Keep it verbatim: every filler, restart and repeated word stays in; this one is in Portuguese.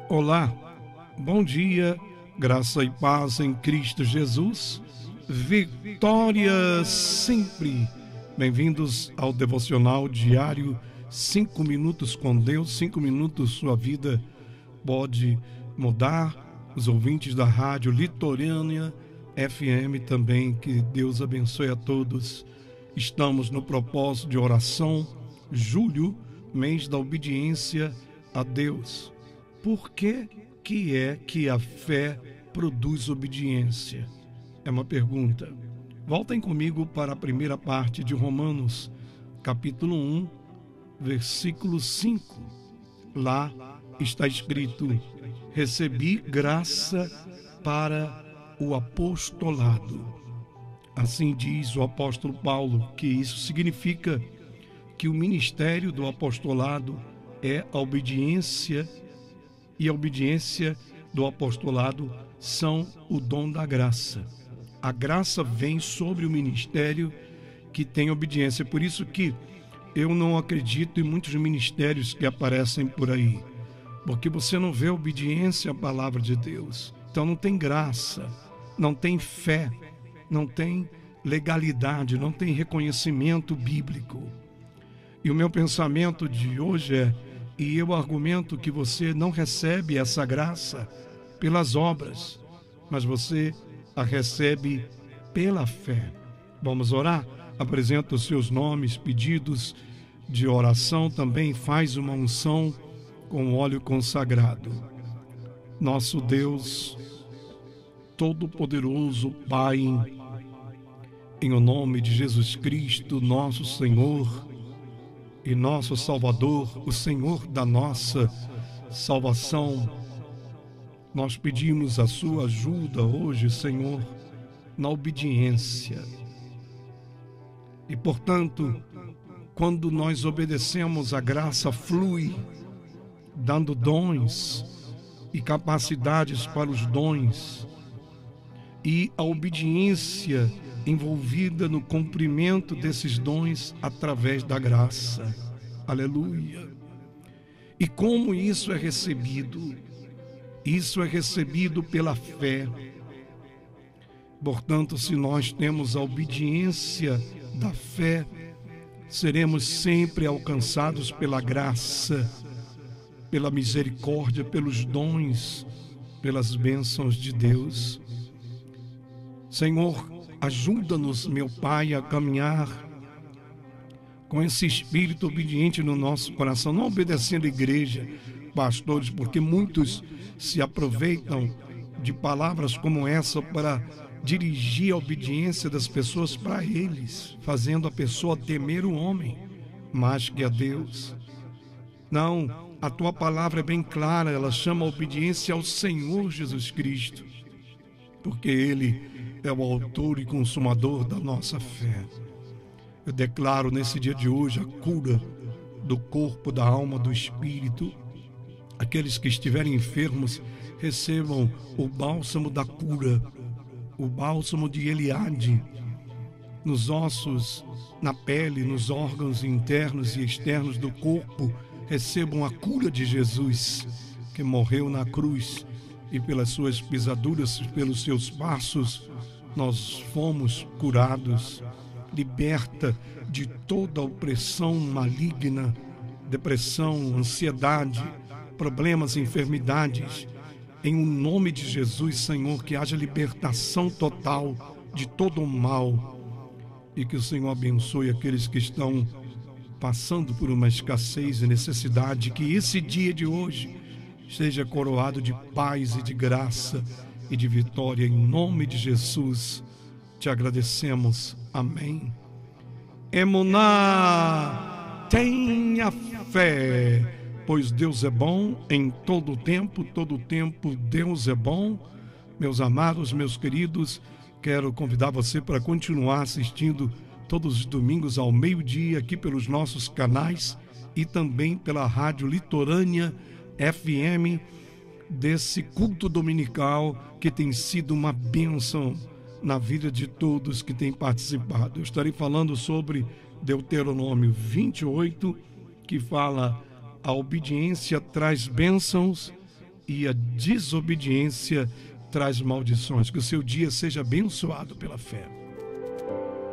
Olá, bom dia, graça e paz em Cristo Jesus, vitória sempre. Bem-vindos ao devocional diário, cinco minutos com Deus, cinco minutos sua vida pode mudar. Os ouvintes da rádio Litorânea F M também, que Deus abençoe a todos. Estamos no propósito de oração, julho, mês da obediência a Deus. Por que que é que a fé produz obediência? É uma pergunta. Voltem comigo para a primeira parte de Romanos, capítulo um, versículo cinco. Lá está escrito: recebi graça para o apostolado. Assim diz o apóstolo Paulo, que isso significa que o ministério do apostolado é a obediência, e a obediência do apostolado são o dom da graça. A graça vem sobre o ministério que tem obediência. Por isso que eu não acredito em muitos ministérios que aparecem por aí, porque você não vê obediência à palavra de Deus. Então não tem graça, não tem fé, não tem legalidade, não tem reconhecimento bíblico. E o meu pensamento de hoje é: e eu argumento que você não recebe essa graça pelas obras, mas você a recebe pela fé. Vamos orar? Apresenta os seus nomes, pedidos de oração, também faz uma unção com óleo consagrado. Nosso Deus Todo-Poderoso, Pai, em o nome de Jesus Cristo, nosso Senhor e nosso Salvador, o Senhor da nossa salvação, nós pedimos a sua ajuda hoje, Senhor, na obediência. E, portanto, quando nós obedecemos, a graça flui, dando dons e capacidades para os dons, e a obediência envolvida no cumprimento desses dons através da graça. Aleluia! E como isso é recebido? Isso é recebido pela fé. Portanto, se nós temos a obediência da fé, seremos sempre alcançados pela graça, pela misericórdia, pelos dons, pelas bênçãos de Deus. Senhor, ajuda-nos, meu Pai, a caminhar com esse espírito obediente no nosso coração, não obedecendo a igreja, pastores, porque muitos se aproveitam de palavras como essa para dirigir a obediência das pessoas para eles, fazendo a pessoa temer o homem mais que a Deus. Não, a tua palavra é bem clara, ela chama a obediência ao Senhor Jesus Cristo, porque Ele é o autor e consumador da nossa fé. Eu declaro nesse dia de hoje a cura do corpo, da alma, do espírito. Aqueles que estiverem enfermos recebam o bálsamo da cura, o bálsamo de Eliade, nos ossos, na pele, nos órgãos internos e externos do corpo. Recebam a cura de Jesus, que morreu na cruz, e pelas suas pisaduras, pelos seus passos, nós fomos curados. Liberta de toda opressão maligna, depressão, ansiedade, problemas, enfermidades. Em o nome de Jesus, Senhor, que haja libertação total de todo o mal, e que o Senhor abençoe aqueles que estão passando por uma escassez e necessidade. Que esse dia de hoje seja coroado de paz e de graça e de vitória, em nome de Jesus. Te agradecemos. Amém. Emuná, tenha fé, pois Deus é bom em todo o tempo, todo o tempo Deus é bom. Meus amados, meus queridos, quero convidar você para continuar assistindo todos os domingos ao meio-dia aqui pelos nossos canais e também pela Rádio Litorânea F M, desse culto dominical que tem sido uma bênção na vida de todos que têm participado. Eu estarei falando sobre Deuteronômio vinte e oito, que fala: a obediência traz bênçãos e a desobediência traz maldições. Que o seu dia seja abençoado pela fé.